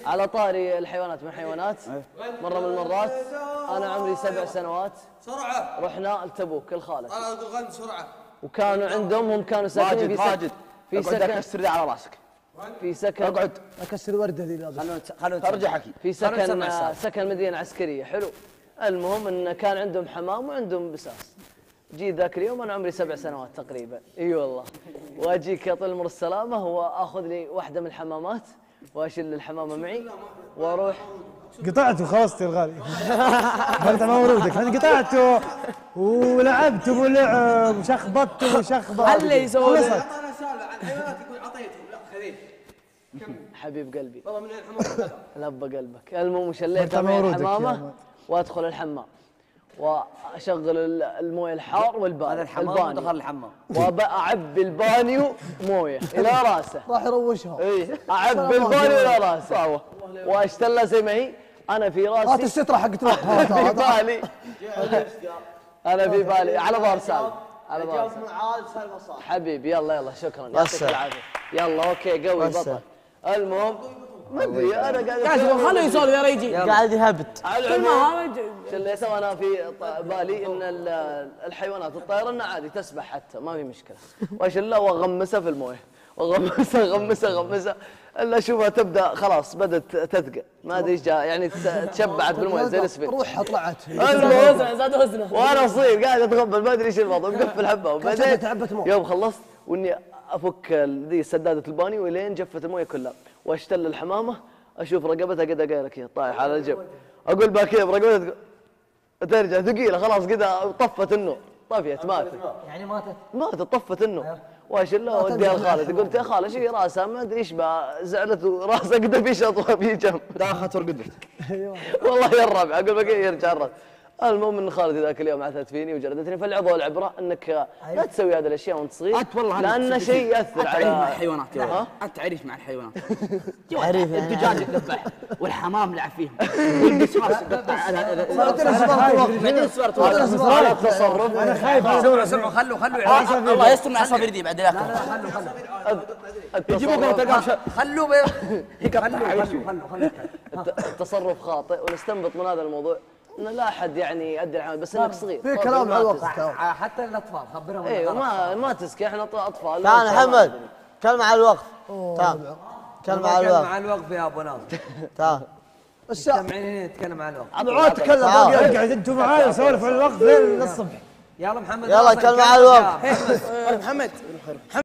على طاري الحيوانات من الحيوانات، مرة من المرات أنا عمري 7 سنوات سرعة رحنا لتبوك الخالد. أنا أقول غن بسرعة. وكانوا عندهم هم كانوا ساكنين في سكن اكسر لي على راسك. في سكن اقعد اكسر ورده ذي لابس. خلونا ترجع حكي. في سكن مدينة عسكرية حلو. المهم إن كان عندهم حمام وعندهم بساس. جيت ذاك اليوم أنا عمري 7 سنوات تقريبا، إي والله. وأجيك أطل مر السلامة وآخذ لي واحدة من الحمامات وأشيل الحمامة معي وأروح. قطعته خلصت يا الغالي. قلت ما ورودك، انا قطعته ولعبت ولعب وشخبطت وشخبط. هل يسوي أنا سالفة عن حيوانات يقول عطيتهم لا خذيت. حبيب قلبي. والله من الحمام لبى قلبك. المهم شليت معي الحمامة وأدخل الحمام واشغل المويه الحار والبانيو. هذا الحمام ودخل الحمام. واعبي البانيو مويه الى راسه. راح يروشها. اي اعبي البانيو الى راسه واشتله زي ما هي. انا في راسي هات الستره حقت في بالي. انا في بالي على ظهر سالم. على ظهر سالم حبيبي. يلا شكرا يعطيك العافيه. يلا اوكي قوي بطل. المهم ما ادري انا قاعد خليه يسولف يا ريجي. قاعد يهبط. كل ما هذا شليته وانا في بالي ان الحيوانات الطائره انها عادي تسبح حتى ما في مشكله. واشله واغمسه في المويه واغمسه الا اشوفها تبدا خلاص بدات تثقل ما ادري ايش جاء يعني تشبعت بالمويه زي الاسفل. روحها طلعت. زاد وزنه. وانا اصير قاعد اتغبل ما ادري ايش الوضع مقفل حبه. وبعدين يوم خلصت واني افك ذي سداده البانيو ولين جفت المويه كلها واشتل الحمامه اشوف رقبتها قد قايله كذا طايح على الجنب. اقول بها كذا برقبتها ترجع ثقيله خلاص كذا طفت النور. طفيت ماتت. يعني ماتت طفت النور. واشيلها واوديها لخالد. قلت يا خالد شي راسها ما ادري ايش بها زعلت وراسها قد في شطوه في جنب. داخلت ورقدت. والله يا الربع اقول بقى يرجع الراس. المهم ان خالد ذاك اليوم عثت فيني وجلدتني. فالعظه والعبره انك لا تسوي هذه الاشياء وانت صغير لان شيء ياثر على مع الحيوانات يا ولد. انت عريف مع الحيوانات. عريف الدجاج يذبح والحمام لعب فيهم والقصواص يقطع على هذا التصرف. انا خايف. سمعوا خلوا الله يستر مع العصافير دي بعد الاخر. يجيبوك خلوه التصرف خاطئ. ونستنبط من هذا الموضوع ان لا احد يعني يؤدي الحمام بس انك صغير. في كلام مع الوقت حتى الاطفال خبرهم. ايوه ما تسكي احنا اطفال. تعال محمد كلمة على الوقت. تعال كلمة على الوقت. مع الوقت يا ابو ناصر. تعال مجتمعين هنا نتكلم على الوقت. عاد تكلم باقي اقعد انتم معاي وسولف على الوقت لين الصبح. يلا محمد يلا كلمة على الوقت. محمد